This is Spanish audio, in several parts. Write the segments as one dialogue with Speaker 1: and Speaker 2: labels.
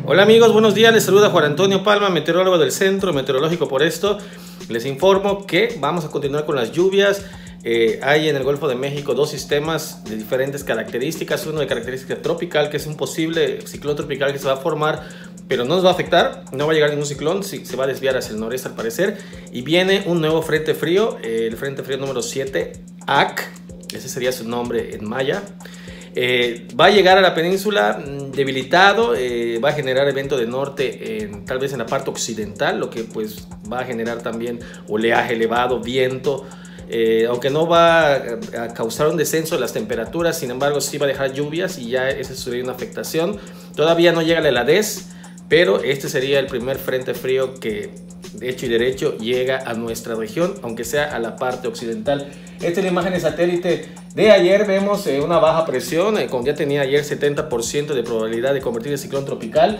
Speaker 1: Hola amigos, buenos días, les saluda Juan Antonio Palma, meteorólogo del Centro Meteorológico Por Esto. Les informo que vamos a continuar con las lluvias. Hay en el Golfo de México dos sistemas de diferentes características. Uno de característica tropical, que es un posible ciclón tropical que se va a formar, pero no nos va a afectar, no va a llegar ningún ciclón, se va a desviar hacia el noreste al parecer. Y viene un nuevo frente frío, el frente frío número 7, AC, ese sería su nombre en maya. Va a llegar a la península debilitado, va a generar evento de norte tal vez en la parte occidental, lo que pues va a generar también oleaje elevado, viento, aunque no va a causar un descenso de las temperaturas, sin embargo sí va a dejar lluvias y ya esa sería una afectación. Todavía no llega la heladez, pero este sería el primer frente frío que de hecho y derecho llega a nuestra región, aunque sea a la parte occidental. Esta es la imagen de satélite de ayer. Vemos una baja presión, como ya tenía ayer 70% de probabilidad de convertirse en ciclón tropical.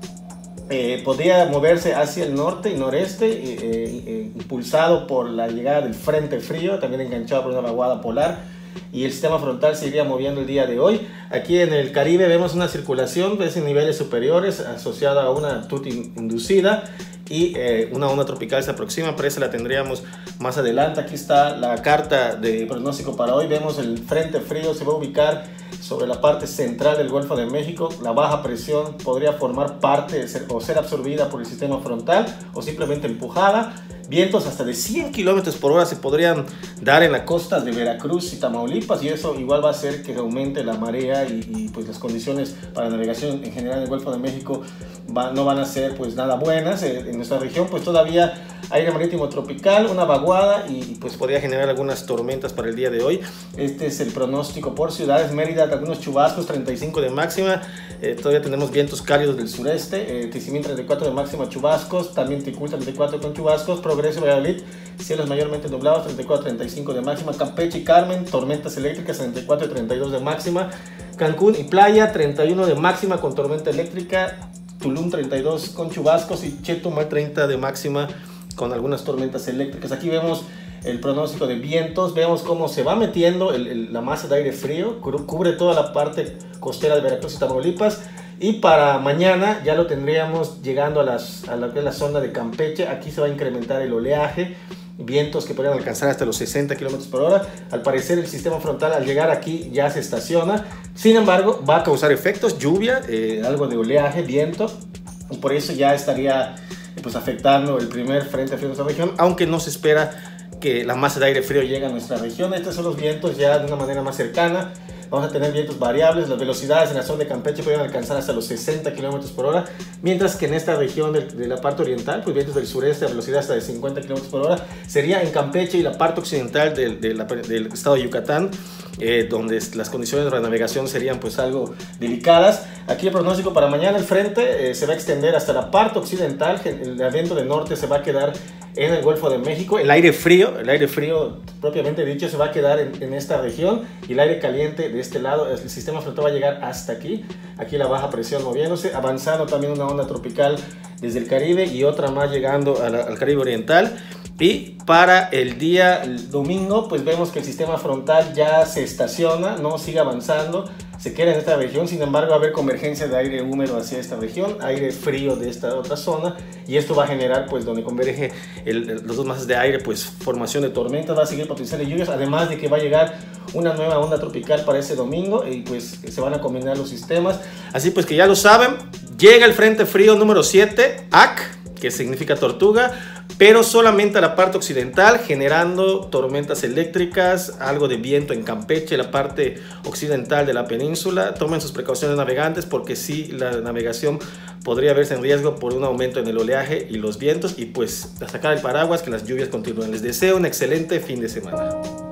Speaker 1: Podría moverse hacia el norte y noreste, impulsado por la llegada del frente frío, también enganchado por una vaguada polar. Y el sistema frontal se iría moviendo el día de hoy. Aquí en el Caribe vemos una circulación en niveles superiores asociada a una TUT inducida y una onda tropical se aproxima, pero esa la tendríamos más adelante. Aquí está la carta de pronóstico para hoy. Vemos el frente frío se va a ubicar sobre la parte central del Golfo de México. La baja presión podría formar parte o ser absorbida por el sistema frontal o simplemente empujada. Vientos hasta de 100 km por hora se podrían dar en las costas de Veracruz y Tamaulipas, y eso igual va a hacer que aumente la marea y pues las condiciones para navegación en general en el Golfo de México no van a ser pues nada buenas. En nuestra región pues todavía aire marítimo tropical, una vaguada y pues podría generar algunas tormentas para el día de hoy. Este es el pronóstico por ciudades. Mérida, algunos chubascos, 35 de máxima. Todavía tenemos vientos cálidos del sureste. Tizimín, 34 de máxima, chubascos. También Ticul, 34 con chubascos. Progreso, Valladolid, cielos mayormente nublados, 34 35 de máxima. Campeche y Carmen, tormentas eléctricas, 34 y 32 de máxima. Cancún y Playa, 31 de máxima con tormenta eléctrica. Tulum, 32 con chubascos. Y Chetumal, 30 de máxima con algunas tormentas eléctricas. Aquí vemos el pronóstico de vientos. Vemos cómo se va metiendo la masa de aire frío, cubre toda la parte costera de Veracruz y Tamaulipas. Y para mañana ya lo tendríamos llegando a lo que es la zona de Campeche. Aquí se va a incrementar el oleaje, vientos que podrían alcanzar hasta los 60 km por hora. Al parecer el sistema frontal al llegar aquí ya se estaciona. Sin embargo, va a causar efectos, lluvia, algo de oleaje, viento. Y por eso ya estaría pues afectando el primer frente frío de nuestra región, aunque no se espera que la masa de aire frío llegue a nuestra región. Estos son los vientos ya de una manera más cercana. Vamos a tener vientos variables, las velocidades en la zona de Campeche pueden alcanzar hasta los 60 km por hora, mientras que en esta región de la parte oriental, pues vientos del sureste a velocidad hasta de 50 km por hora. Sería en Campeche y la parte occidental del estado de Yucatán, donde las condiciones de navegación serían pues algo delicadas. Aquí el pronóstico para mañana: el frente se va a extender hasta la parte occidental, el viento de norte se va a quedar en el Golfo de México. El aire frío propiamente dicho se va a quedar en esta región, y el aire caliente de este lado. El sistema frontal va a llegar hasta aquí la baja presión moviéndose, avanzando también una onda tropical desde el Caribe y otra más llegando al Caribe oriental. Y para el día domingo pues vemos que el sistema frontal ya se estaciona, no sigue avanzando, se queda en esta región. Sin embargo, va a haber convergencia de aire húmedo hacia esta región, aire frío de esta otra zona, y esto va a generar pues donde converge los dos masas de aire pues formación de tormentas. Va a seguir potencial de lluvias, además de que va a llegar una nueva onda tropical para ese domingo y pues se van a combinar los sistemas. Así pues que ya lo saben, llega el frente frío número 7, AC, que significa tortuga, pero solamente a la parte occidental, generando tormentas eléctricas, algo de viento en Campeche, la parte occidental de la península. Tomen sus precauciones navegantes, porque sí, la navegación podría verse en riesgo por un aumento en el oleaje y los vientos. Y pues a sacar el paraguas, que las lluvias continúen. Les deseo un excelente fin de semana.